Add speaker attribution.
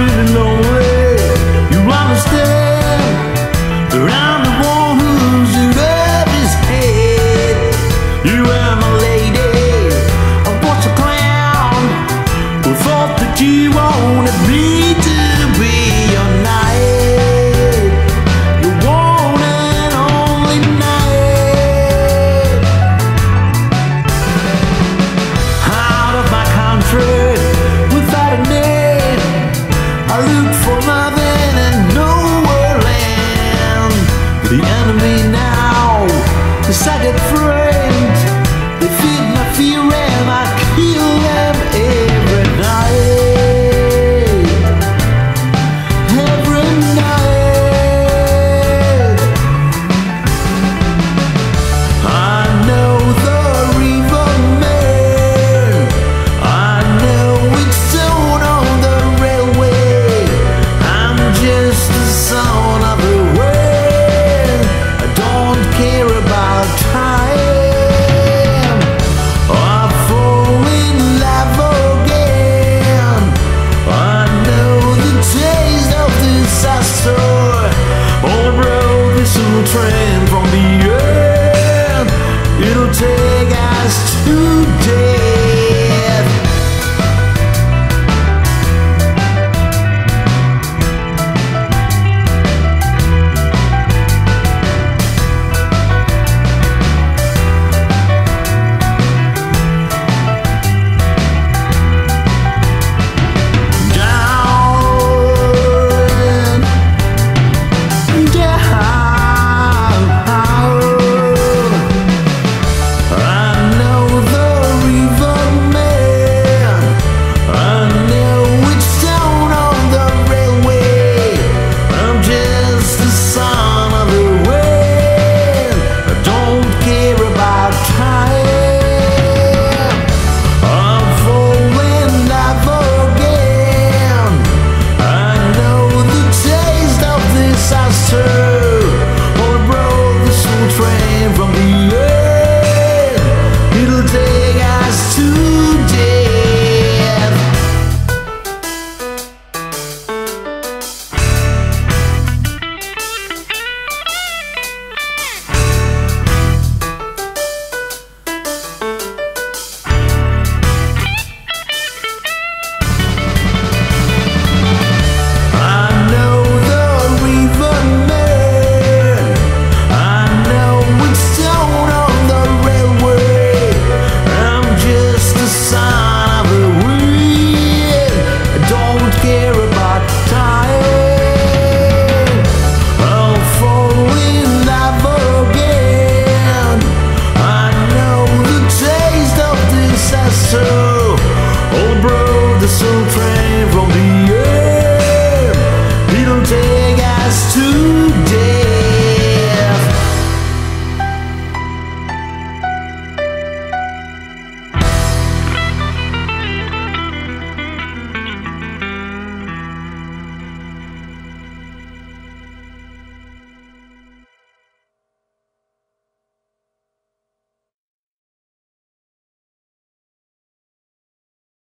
Speaker 1: really lonely. You understand? But I'm the one who's in love his head. You are my lady. I was a clown who thought that you wanted me to be your knight, your one and only knight. Out of my country, without a name, I look for nothing and nowhere land. The enemy now is a good friend. They feed my fear and I kill them every night. Every night. I know the river man. I know it's soon on the railway. I'm just the son of the wind. I don't care about time. I fall in love again. I know the taste of disaster. On a road, this little train.